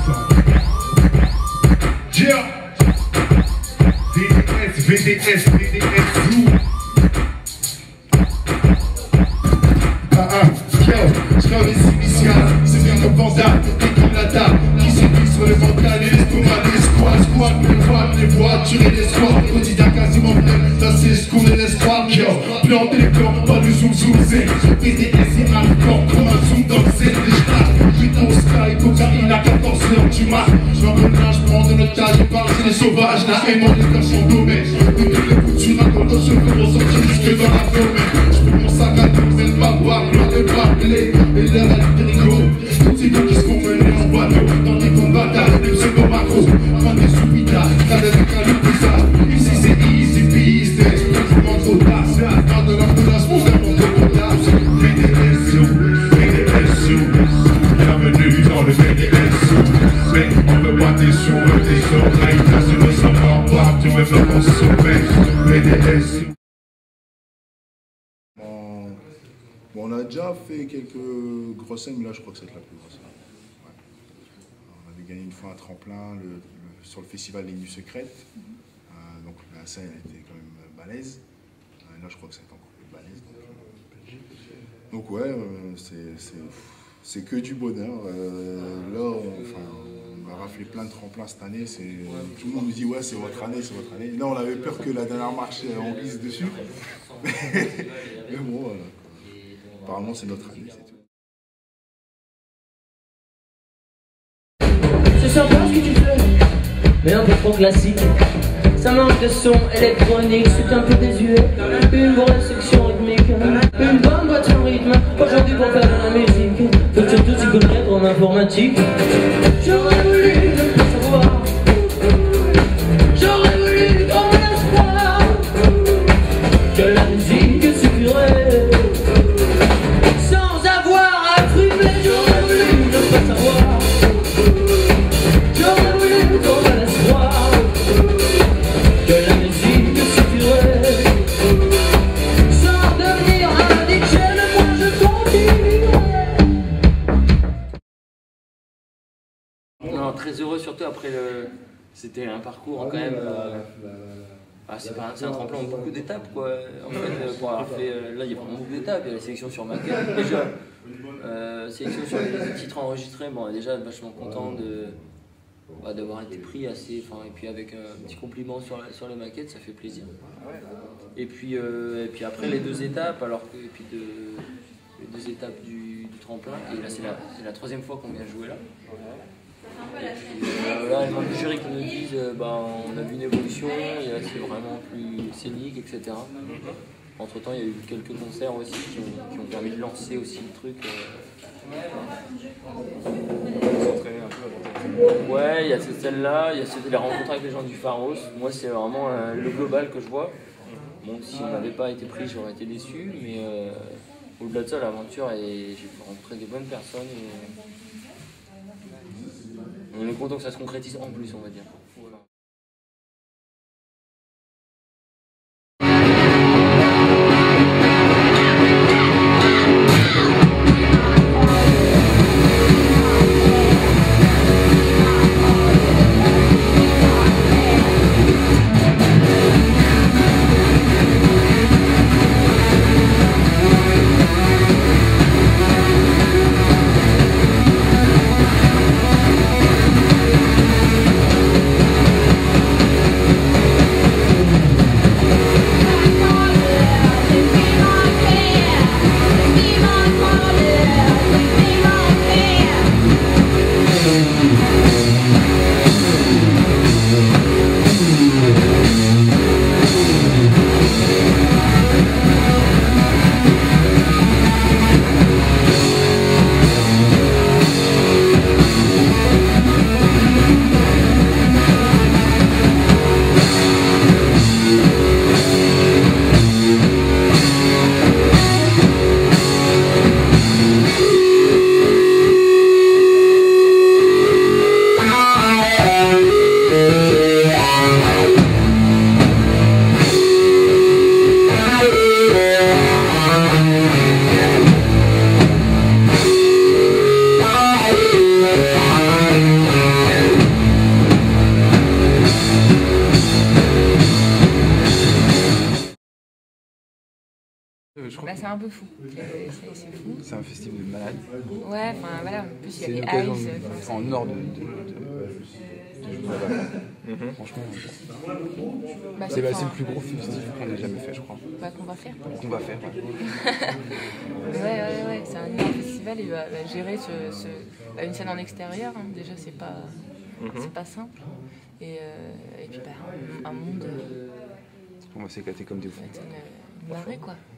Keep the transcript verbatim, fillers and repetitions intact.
Yeah. V D S, V D S, V D S, flou. Ah ah, yo, j'crame les initiales, c'est bien nos pandas, et comme la table, qui séduit sur les mentalistes, pour ma l'espoir, squat, les voix, les voitures et l'espoir, quotidien quasiment plein, ça c'est ce qu'on est l'espoir, yo, planter les plans, pas de zoom zoom, c'est V D S et hardcore, comme un zoom dans le set, les stars, putain au sky, cocaïne à quatorze heures du mat, j'en reviens, j'prends de notre cage, je parle, c'est les sauvages, la haine, mon état sont dommés, de toutes les boutures, à nos cheveux, on sortit jusque dans la forêt, j'peux mon sac à dos, mais le bavoir, loin de parler, et l'air à l'hydrigo, toutes ces gars qui se font mener en bateau, dans des combats, des pseudo-macros, avant des subitas, t'as des calibres bizarres, ici c'est easy business, je m'en trop tard, c'est à part de l'ordonnance, mon frère, mon décollage, V D S O, V D S O, bienvenue dans le V D S O, mais on veut pas tes sous, tes oreilles, t'as su le savoir pas, tu veux faire ton sommeil, V D S O. Bon, on a déjà fait quelques grosses scènes, mais là je crois que c'est la plus grosse. Ouais. On avait gagné une fois un tremplin le, le, sur le festival Les Nuits Secrètes. Euh, donc la scène était quand même balèze. Euh, là je crois que c'est encore plus balèze. Donc, donc ouais, euh, c'est que du bonheur. Euh, là on, enfin, on a raflé plein de tremplins cette année. Tout le monde nous dit ouais c'est votre année, c'est votre année. Là on avait peur que la dernière marche on glisse dessus. Mais bon voilà. Apparemment, c'est notre année, c'est tout. C'est sympa ce que tu fais, mais un peu trop classique. Ça manque de son électronique, c'est un peu désuet. Une vraie section rythmique, une bonne boîte en rythme. Aujourd'hui pour faire de la musique, faut surtout s'y connaître en informatique. J'aurais voulu ne pas savoir, j'aurais voulu qu'on me laisse croire que la musique suffirait. Non, très heureux surtout après le... C'était un parcours quand même... Euh... Ah, c'est un tremplin en beaucoup d'étapes quoi. En fait, pour avoir fait... Là, il y a vraiment beaucoup d'étapes. Il y a la sélection sur maquette déjà. Euh, sélection sur les titres enregistrés. Bon, déjà vachement content de... Bah, d'avoir été pris assez... Enfin, et puis avec un petit compliment sur, la... sur les maquettes, ça fait plaisir. Et puis, euh... et puis après les deux étapes, alors que... Et puis de... les deux étapes du, du tremplin. Et là, c'est la... la troisième fois qu'on vient jouer là. Euh, là, les membres du jury qui nous disent euh, bah, on a vu une évolution, c'est vraiment plus scénique, et cetera. Entre temps, il y a eu quelques concerts aussi qui ont, qui ont permis de lancer aussi le truc. Euh... Ouais, il y a celle-là, il y a les rencontres avec les gens du Pharos. Moi, c'est vraiment euh, le global que je vois. Bon, si on n'avait pas été pris, j'aurais été déçu, mais euh, au-delà de ça, l'aventure, j'ai rencontré des bonnes personnes. Et... on est content que ça se concrétise en plus, on va dire. je crois bah, c'est un peu fou. C'est fou. c'est un festival de malade. Ouais, enfin voilà, en plus il y a C'est les l'occasion Ice. de faire en or de, de, de, de jouer là-bas. Mm-hmm. Franchement, Bah, c'est bah, enfin, le plus gros festival qu'on ait jamais fait, je crois. bah, qu'on va faire. Qu'on va faire. Ouais, ouais, ouais, c'est un énorme festival, il va, va gérer ce, ce, bah, une scène en extérieur, hein. Déjà c'est pas, mm-hmm. c'est pas simple. Et, euh, et puis bah, un, un monde. On va s'éclater comme des fous. Une, une marée quoi.